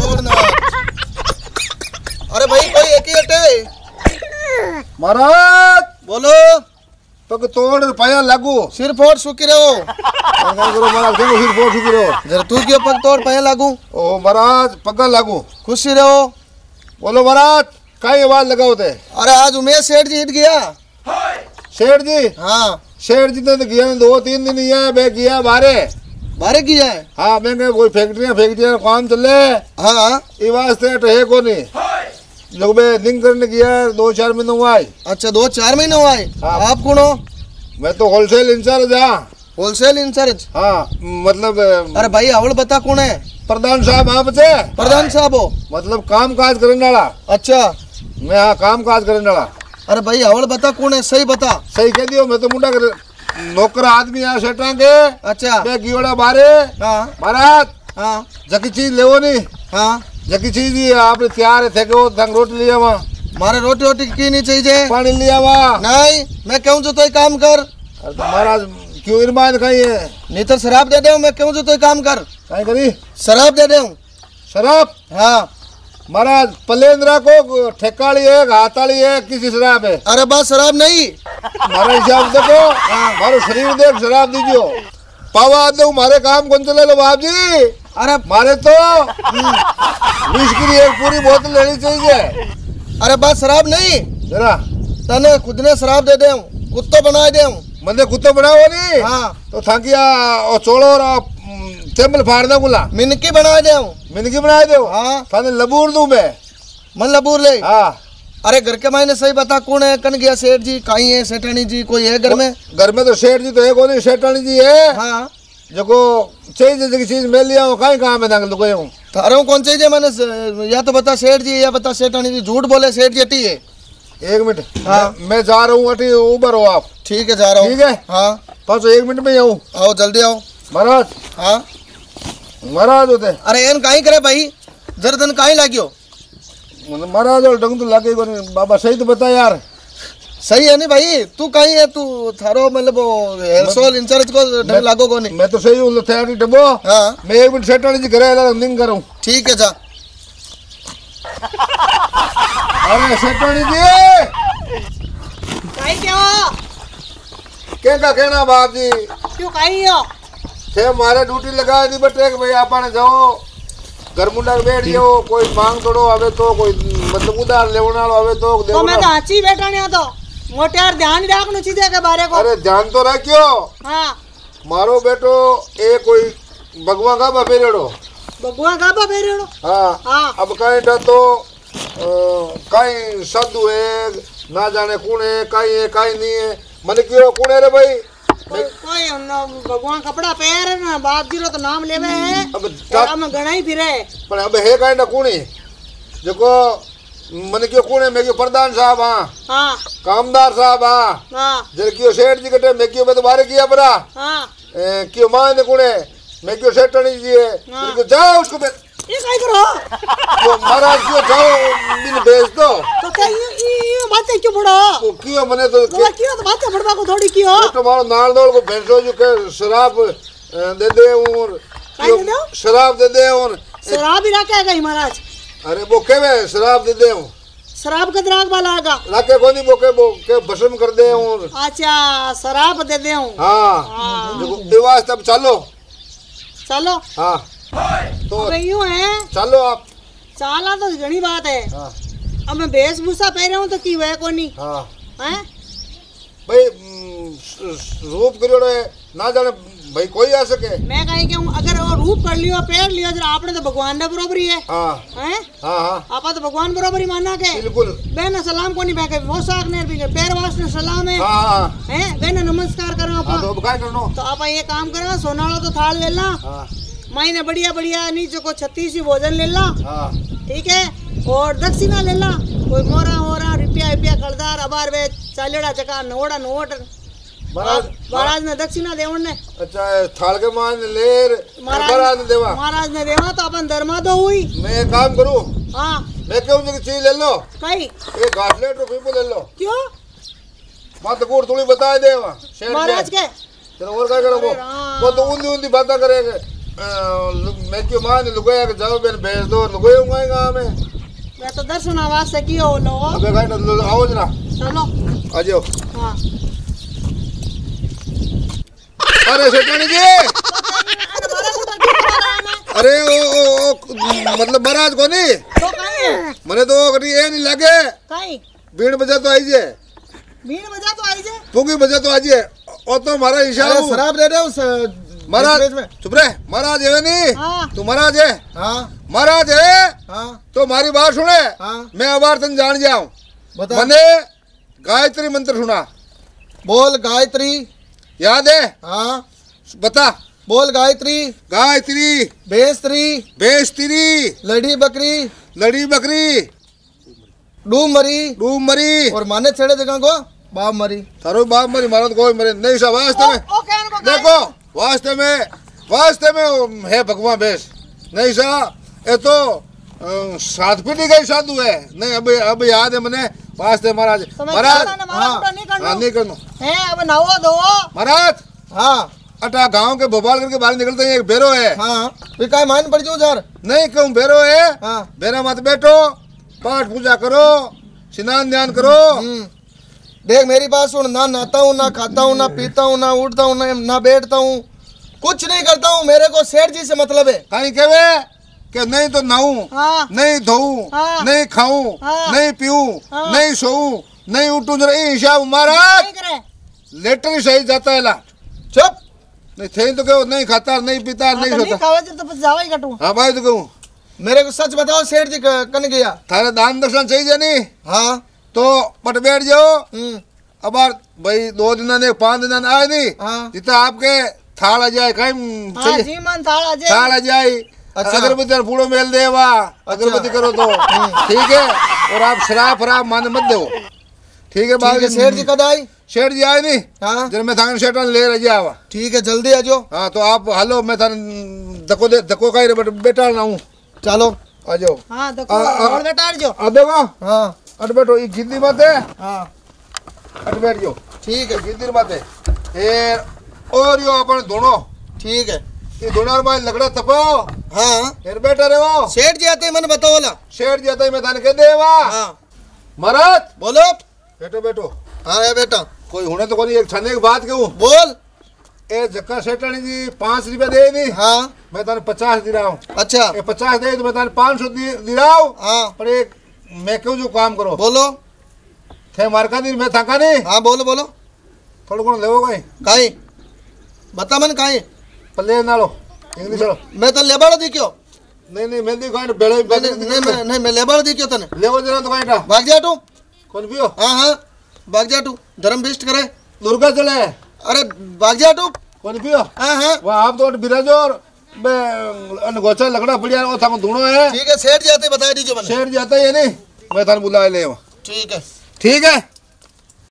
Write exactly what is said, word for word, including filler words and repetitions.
तोड़ना। अरे भाई कोई एक ही हटे। महाराज बोलो। पग तोड़ पाया लागू सिर फोड़ सुखी रहो। करो महाराज क्यों सिर फोड़ सुखी रहो। जरा तू क्यों पग तोड़ पाया लागू। ओ महाराज पग लागू खुशी रहो। बोलो महाराज काई आवाज लगाओ थे। अरे आज उमेश सेठ जी हिट गया। सेठ जी हाँ सेठ जी तो गया दो तीन दिन ही है मैं गया बारे बारे किया है। हाँ मैं कोई फैक्ट्रियां फैक्ट्रियां काम चले। हाँ ये वास्ते तो है को नहीं लोग मैं लिंक करने गया दो चार महीने हुआ है। अच्छा दो चार महीने हुआ है। हाँ। आप कौन हो। मैं तो होलसेल इंचार्ज। हाँ होलसेल इंचार्ज। हाँ मतलब अरे भाई आवड़ बता कौन है। प्रधान साहब आप थे। प्रधान साहब हो मतलब काम काज करने वाला। अच्छा मैं हाँ काम काज करने वाला। अरे भाई आवड़ बता कौन है सही बता। सही कह दियो मैं तो मुंडा कर नौकर आदमी यहाँ सेटा के। अच्छा मैं गियोड़ा बारे। हाँ महाराज हाँ जकी चीज लेवो नहीं। हाँ जकी चीज ही आपने तैयार थे वो तंग रोटी लिया वहाँ मारे रोटी रोटी की नहीं चाहिए। पानी लिया वहाँ नहीं मैं कहूँ जो तो काम कर। अरे तो महाराज क्यों इरमान कहीं है। नहीं तो शराब दे दे मैं कहूँ जो तो काम कर। कहीं करी शराब दे दे। शराब। हाँ महाराज पलेंद्रा को ठेकाली है हाथाली है किसी शराब है। अरे बात शराब नहीं। हमारे हिसाब देखो हमारे शरीर देख शराब दीजियो पावा दो हमारे काम कौन चले लो बाप जी। अरे मारे तो विस्की की एक पूरी बोतल लेनी चाहिए। अरे बात शराब नहीं। जरा तने खुद ने शराब दे दे कुत्तो बना दे। मंदे कुत्तो बनाओ नहीं। हाँ तो थाकिया और चोड़ो और टेबल फाड़ना गुला मिनकी बना दे। मिनकी बना दो। हाँ थाने लबूर दूं मैं। मन लबूर ले। हाँ अरे घर के मायने सही बता कौन है। कन गया सेठ जी कहीं है सेठानी जी कोई है घर में। घर में तो सेठ जी तो है कोई सेठानी जी है। हाँ जो चाहिए जैसी चीज मिल लिया हूँ कहीं काम है ना तो हूँ थारा कौन चाहिए मैंने या तो बता सेठ जी या बता सेठानी जी। झूठ बोले सेठ जी अटी है। एक मिनट। हाँ मैं, मैं जा रहा हूँ अटी ऊबर हो आप। ठीक है जा रहा हूँ। ठीक है हाँ बस एक मिनट में ही आऊँ। आओ जल्दी आओ। महाराज हाँ महाराज होते अरे एन कहीं करे भाई जरा तन कहीं लाग्यो। महाराज और डंग तो लगे बाबा सही तो बता यार। सही है नहीं भाई तू कहीं है तू थारो मतलब हेल्सोल इंचार्ज को ढंग लागो को नहीं। मैं तो सही हूँ तैयारी डबो। हाँ मैं एक मिनट सेठानी जी घरे लिंक करूँ। ठीक है जा। अरे सेठानी जी काई क्या हो? क्या का कहना बाप जी क्यों काई हो? थे मारे ड्यूटी लगाए नहीं बटे भाई आपने जाओ घर मुंडा बैठ जाओ कोई मांग तोड़ो आवे तो कोई मतलब उधार लेवना आवे तो तो मैं तो अच्छी बैठा नहीं तो मोटे यार ध्यान रखनो चीजें के बारे को। अरे ध्यान तो रखियो। हाँ मारो बेटो ए कोई भगवा का बफेरेड़ो भगवान का बफेरेड़ो। हाँ हाँ अब कहीं तो कहीं सद्दू है ना जाने कौन है कहीं है कहीं नहीं है मन क्यों कौन है रे भाई। कोई कोई भगवान कपड़ा पहन ना बाप जी रो तो नाम लेवे है। अब और हम गणा ही फिरे पर अब है कहीं ना कौन है देखो मन क्यों कौन है मैं क्यों प्रधान साहब। हाँ हाँ कामदार साहब। हाँ हाँ जर क्यों सेठ जी कटे मैं क्यों मैं तो बारे किया बरा। हाँ क्यों मान कौन है मैं क्यों सेठानी जी है। हाँ। जाओ उसको ये काई करो तो महाराज क्यों जाओ बिन भेज दो तो क्या ये ये बातें क्यों बड़ो तो क्यों मने तो वो क्यों तो बातें बड़वा को थोड़ी क्यों तो तुम्हारा नाल दौड़ को भैंसो जो के शराब दे दे और काय दे दो शराब दे दे और शराब ही रखे गई महाराज। अरे वो के में शराब दे दे हूं शराब का द्राग वाला आगा रखे कोनी वो के वो के भस्म कर दे और अच्छा शराब दे दे हूं। हां देखो विवाह तब चलो चलो। हाँ तो अबे यूं है चलो आप चाला तो घनी बात है। हाँ अब मैं वेशभूषा पहन रहा हूँ तो की वह कोनी हाँ हैं भाई रूप करियो ना जाने भाई कोई आ सके। मैं कहीं कहूँ अगर वो रूप कर लियो पैर लियो जरा आपने तो भगवान ने बरोबर ही है। हाँ हैं हाँ हाँ आपा तो भगवान बरोबर ही माना के बिल्कुल बेन सलाम कोनी बैठे वो साग ने भी पैर वास ने सलाम है। हाँ हाँ हैं बेन नमस्कार करो आपा। हाँ तो अब क्या करनो तो आपा ये काम करो सोनालो तो थाल ले ला। हाँ मायने बढ़िया बढ़िया नीचे को छत्तीस ही भोजन ले ला। हाँ ठीक है और दक्षिणा ले ला कोई मोरा होरा रुपया रुपया कलदार अबार वे चालेड़ा चका नोड़ा नोट महाराज महाराज ने दक्षिणा देवन ने। अच्छा थाल के मान लेर महाराज ने देवा महाराज ने देवा तो अपन धर्मा दो हुई। मैं एक काम करूं हाँ मैं क्यों मुझे चीज ले लो कई एक घाटलेट और पीपो ले लो क्यों बात को थोड़ी बता दे वहां महाराज के चलो और क्या करो वो वो तो ऊंधी ऊंधी बातें करेंगे मैं क्यों मान लुगाया के जाओ बेन भेज दो लुगाया होंगे में मैं तो दर्शन आवाज से कियो लो अबे गाइस आओ जना चलो आ जाओ हां अरे सेठानी जी अरे ओ, ओ, ओ मतलब महाराज को नहीं तो काई मने तो कटी ए नहीं लागे काई बीण बजा तो आई जे बीण बजा तो आई जे पुगी बजा तो आजी ओ तो हमारा इशारा शराब दे रहे हो महाराज चुप रहे महाराज है नहीं हां तू महाराज है हाँ महाराज है हाँ तो हमारी बात सुने हाँ मैं अबार तन जान जाऊं बता मैंने गायत्री मंत्र सुना बोल गायत्री याद है हाँ बता बोल गायत्री गायत्री बेस्त्री बेस्त्री लड़ी बकरी लड़ी बकरी डूम मरी डूम मरी और माने छेड़े जगह को बाप मरी थारो बाप मरी मारो तो कोई मरे नहीं सा वास्ते में ओ कहन को देखो वास्ते में वास्ते में है भगवान बेस नहीं सा ये तो सात पीढ़ी का ही साधु है नहीं अब अब याद है मैंने वास्ते महाराज तो मैं महाराज हाँ नहीं करना हाँ नहीं करना है अब नवो दो महाराज हाँ अटा गांव के भोपाल करके बाहर निकलते हैं एक बेरो है हाँ फिर काय मान पड़ जाओ यार नहीं क्यों बेरो है हाँ बेरा मत बैठो पाठ पूजा करो स्नान ध्यान करो हम्म। देख मेरी बात सुन ना नहाता हूँ ना खाता हूँ ना पीता हूँ ना उठता हूँ ना ना बैठता हूँ कुछ नहीं करता हूँ मेरे को सेठ जी से मतलब है कहीं कहवे कि नहीं तो नहाऊं हाँ नहीं धोऊं हाँ। नहीं खाऊं हाँ। नहीं पीऊं हाँ। नहीं सोऊं नहीं उठूं जरा ये हिसाब महाराज नहीं करे लेटर ही सही जाता है ला चुप नहीं थे तो क्यों नहीं खाता नहीं पीता नहीं नहीं सोता खावे तो बस जावा ही कटू हाँ भाई तो कहूँ मेरे को सच बताओ सेठ जी क- कन गया थारे दान दक्षिण चाहिए नहीं हाँ तो पट बैठ जाओ हम्म अब भाई दो दिन ने पांच दिन आए नहीं हाँ जितना आपके थाल आ जाए कहीं हाँ चाहिए जी मन थाल अजय थाल आ जाए अच्छा। अगरबत्ती और पूड़ो मेल देवा अगरबत्ती करो तो ठीक है और आप शराब फराब माने मत दो ठीक है ठीक है बाकी सेठ जी कद आई शेठ जी आए नहीं हाँ जब मैं थाने शेठ ले रह जावा ठीक है जल्दी आ जाओ हाँ तो आप हलो मैं थाने धक्को दे धक्को का ही बेटा ना हूँ चलो आ जाओ हाँ देखो आ, आ, और बेटा जो आ देखो हाँ अट बैठो ये गिद्दी मत है हाँ अट बैठ जाओ ठीक है गिद्दी मत है फिर और यो अपन दोनों ठीक है ये दोनों में लगड़ा तपो हाँ फिर बैठा रहे वो सेठ जी आते मैंने बताओ ला शेठ जी आता ही मैं थाने कह देवा हाँ महाराज बोलो बैठो बैठो हाँ है बेटा कोई होने तो कोई एक छाने की बात कहूँ बोल ए जक्का सेठानी जी पाँच रुपया दे नहीं हाँ मैं थाने पचास दे रहा हूँ अच्छा ए पचास दे तो मैं थाने पाँच सौ दे रहा हूँ हाँ पर एक मैं क्यों जो काम करो बोलो थे मारका नहीं मैं थका नहीं हाँ बोलो बोलो थोड़ा कौन लेवो कहीं काई बता मन काई पल्ले नालो इंग्लिश लो मैं तो लेबाड़ दी क्यों नहीं नहीं मैं दी कहीं बेड़े नहीं नहीं नहीं मैं- नहीं मैं लेबाड़ दी क्यों तने लेवो जरा तो कहीं भाग जा तू कौन पियो हाँ हाँ भाग जा तू धर्म भ्रष्ट करे दुर्गा चले अरे भाग जा तू कौन पियो हाँ हाँ वहाँ आप तो बिराजो और बे गोचा लगड़ा बढ़िया वो था धुनो है ठीक है सेठ जी आते बता दीजिए मैंने शेर जाता ही है नहीं मैं थाने बुला ले ठीक है ठीक है